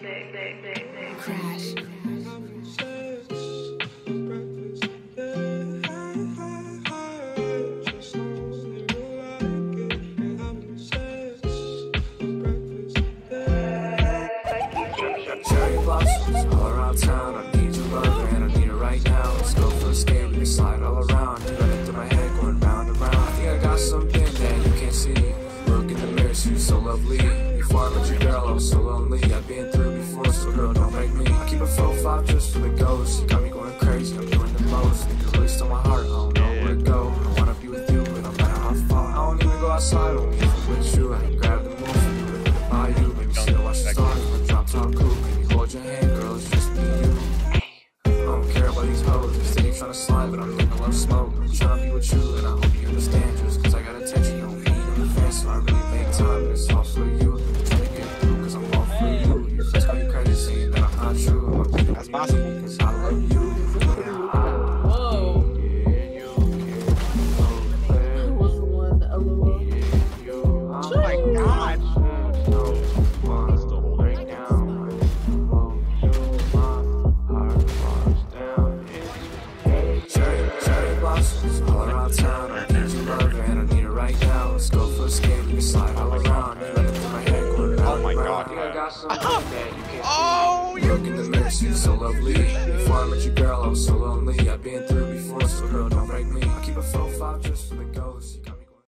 Crash. Cherry blossoms all around town. I need your love and I need it right now. Let's go for a skate, we can slide all around. You got it through my head going round and round. I think I got something that you can't see. Look in the mirror, she's so lovely. Before I met your girl, I was so lonely. I've been through before, so girl, don't break me. I keep a profile just for the ghost. You got me going crazy, I'm doing the most. You really stole my heart, I don't know where to go. I wanna be with you, but no matter how far. I don't even go outside, only if I'm with you. I can grab the move from you, live in the bayou. Maybe sit and watch the stars, when drop top cool. Hold your hand, girl, it's just me and you. I don't care about these hoes, they steady tryna slide, but I'm getting a love smoke. I'm tryna be with you, and I hope you understand. Just cause I got attention, you don't need in the fence. So I really make time, and it's all for you. I'm trying to get through, cause I'm all for you. Your friends call you crazy, saying that I'm not true. I'm thinking that's possible, cause I love you. All around town, I need your love and I need it right now. Let's go for a skate, we can slide all around. You let it through my head, going round and round. I think I got something that you can't see. Look in the mirror, she's so lovely. Before I met your girl, I was so lonely. I've been through before, so girl, don't break me. I keep a profile just for the